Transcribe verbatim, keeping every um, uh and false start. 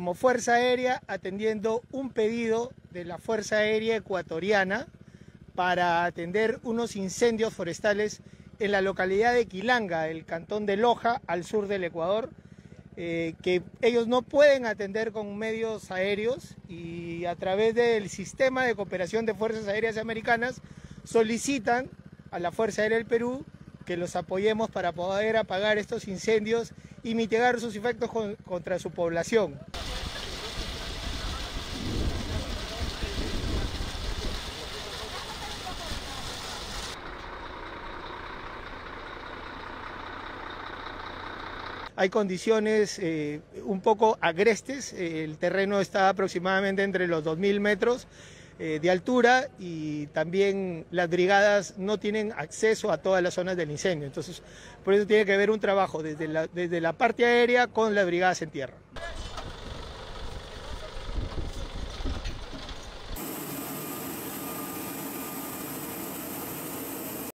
como Fuerza Aérea atendiendo un pedido de la Fuerza Aérea Ecuatoriana para atender unos incendios forestales en la localidad de Quilanga, el cantón de Loja, al sur del Ecuador, eh, que ellos no pueden atender con medios aéreos, y a través del sistema de cooperación de Fuerzas Aéreas Americanas solicitan a la Fuerza Aérea del Perú que los apoyemos para poder apagar estos incendios y mitigar sus efectos con, contra su población. Hay condiciones eh, un poco agrestes, el terreno está aproximadamente entre los dos mil metros eh, de altura, y también las brigadas no tienen acceso a todas las zonas del incendio. Entonces, por eso tiene que haber un trabajo desde la, desde la parte aérea con las brigadas en tierra.